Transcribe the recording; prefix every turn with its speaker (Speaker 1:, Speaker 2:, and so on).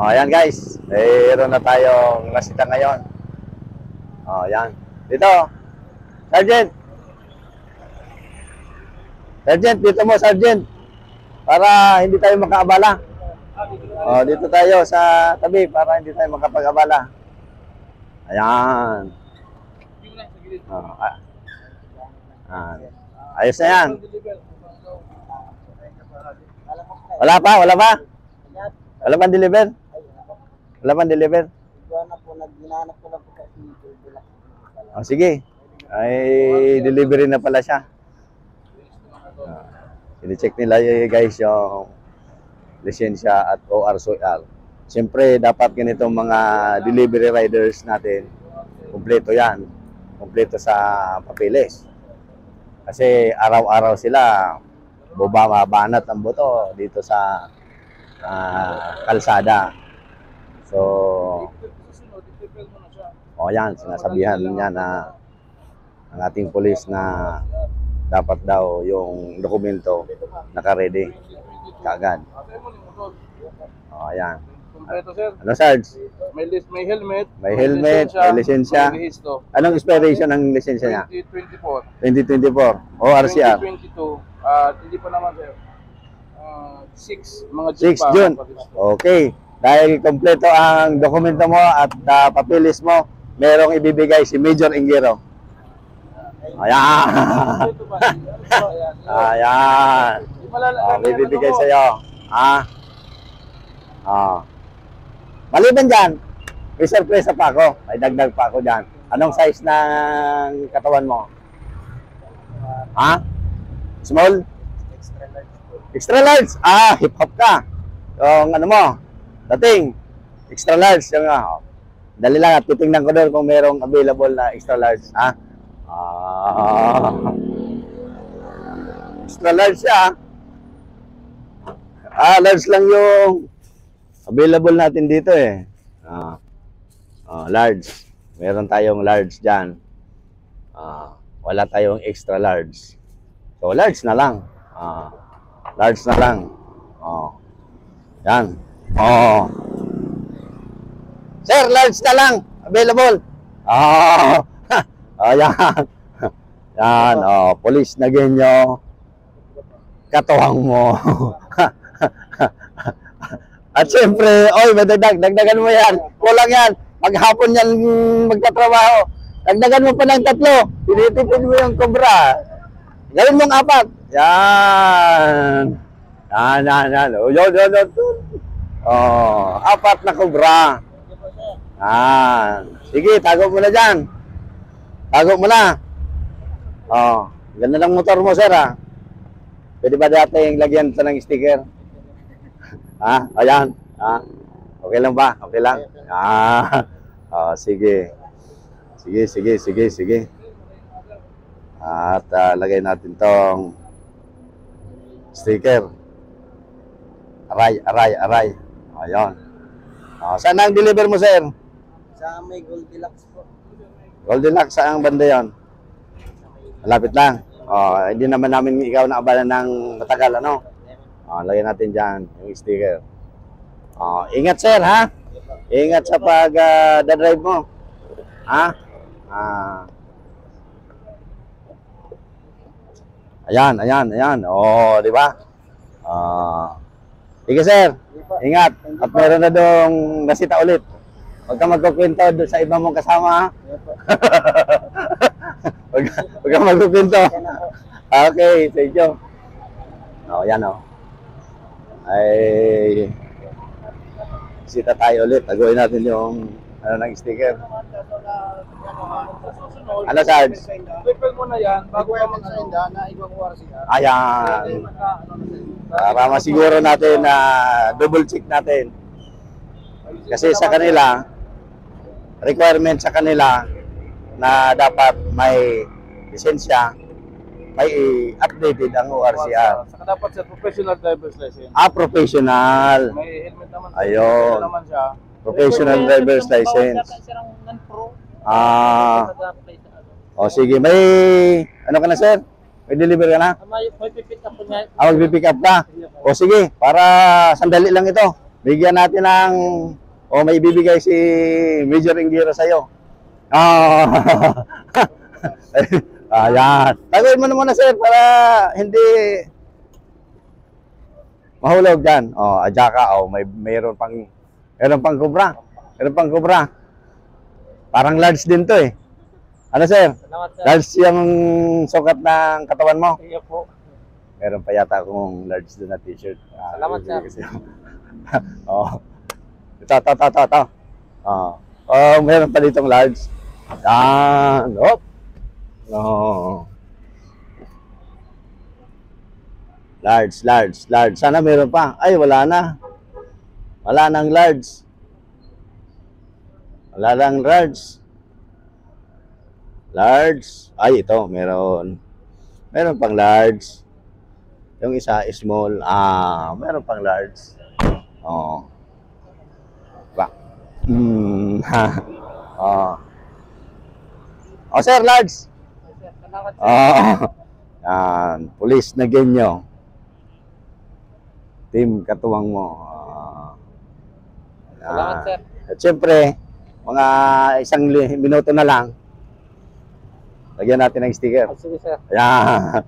Speaker 1: O, yan guys. Mayroon na tayong nasita ngayon. O, yan. Dito. Sergeant. Sergeant, dito mo, Sergeant. Para hindi tayo makaabala. O, dito tayo sa tabi para hindi tayo makapag-abala. Ayan. O, ayos na yan. Wala pa? Wala pa? Wala pang deliver? Wala pang deliver? Oh, sige. Ay, delivery na pala siya. I-check nila guys yung lisensya at ORSOR. Siyempre, dapat ganitong mga delivery riders natin, kumpleto yan. Kumpleto sa papeles. Kasi araw-araw sila bumabanat ang buto dito sa kalsada. So, yan, sinasabihan niya na ang ating pulis na dapat daw yung dokumento naka-ready kaagad. Ayan. Ano, Sarge?
Speaker 2: May helmet.
Speaker 1: May helmet, may lisensya. Anong expiration ng lisensya niya?
Speaker 2: 2024.
Speaker 1: 2024. O RCR?
Speaker 2: 2022. Hindi pa naman, sir. 6
Speaker 1: 6 June. Okay. Dahil kompleto ang dokumento mo at papilis mo, merong ibibigay si Major Ingiro. Ayan. Ayan. May bibigay sa'yo. Maliban dyan, may surprise pa ako. May dagdag pa ako dyan. Anong size ng katawan mo? Small? Extra large? Hip-hop ka. Yung ano mo, dating, extra large. Yung, dali lang at titingnan ko doon kung merong available na extra large. Extra large siya. Large lang yung available natin dito eh. Large. Meron tayong large dyan. Wala tayong extra large. So, large na lang. Large na lang. Yan. Sir, large na lang. Available. Yan. Yan. Police na ganyo. Katuwang mo. At siyempre, dagdagan mo yan. Kulang yan. Maghapon yan magtatrabaho. Dagdagan mo pa ng 3. Tinitipid mo yung cobra. Gawin mong 4. Yan. Yan. Yun. 4 na cobra. Yan. Sige, tago mo na dyan. Tago mo na. Ganda ng motor mo, sir, Pwede ba dating lagyan ito ng sticker? Ayan. Okay lang ba? Okay lang? Sige. Sige. At lagay natin tong sticker. Aray. Ayan. Saan ang deliver mo, sir?
Speaker 3: Sa may Goldilocks po.
Speaker 1: Goldilocks, saan ang banda yun? Malapit lang. Hindi naman namin ikaw naabala ng matagal, ano? Lagyan natin dyan yung sticker. Ingat, sir, ha? Ingat sa pag-drive mo. Ayan. Di ba? Sige, sir. Ingat. At meron na dong nasita ulit. Huwag ka magkukwento doon sa iba mong kasama, ha? Huwag ka magkukwento. Okay, thank you. Yan, ay sita tayo ulit. Taguin natin yung ng sticker. Ano, Sarge?
Speaker 2: Prepare mo na yan bago ka mag-senda na ibang RCR.
Speaker 1: Ayan. Para masiguro natin na double check natin. Kasi sa kanila, requirement sa kanila na dapat may lisensya, may updated ang ORCR.
Speaker 2: Saka dapat sa professional driver's license.
Speaker 1: Professional.
Speaker 2: May helmet naman.
Speaker 1: Ayun.
Speaker 2: Naman siya.
Speaker 1: Professional driver's license. Sige. May, ano ka na, sir? May deliver ka na?
Speaker 3: May pipick up po niya.
Speaker 1: Mag-pick up ka? Sige. Para sandali lang ito. Bigyan natin ng, o may bibigay si Major Ingira sa'yo. Oh. Ayan. Taguin mo na muna, sir, para hindi mahulog dyan. Oh, adya ka. Oh, mayroon pang kubra. Meron pang kubra. Parang large din to eh. Ano, sir?
Speaker 2: Salamat, sir.
Speaker 1: Large yung sukat ng katawan mo.
Speaker 2: Iya po.
Speaker 1: Meron pa yata akong large doon na t-shirt.
Speaker 2: Salamat, sir.
Speaker 1: Oh. Ito. Oh, meron pa ditong large. Yan. Oh. Oh. Large. Sana meron pa. Ay, wala na. Wala nang large. Wala nang large. Large. Ay, ito. Meron. Meron pang large. Yung isa, small. Meron pang large. Oh. Ba. Oh. Oh, sir, large.
Speaker 2: Salamat, sir.
Speaker 1: Yan. Police na genyo. Team katuwang mo.
Speaker 2: Salamat, sir.
Speaker 1: At syempre, mga isang minuto na lang, lagyan natin ng sticker.
Speaker 2: Sige, sir.
Speaker 1: Ayan.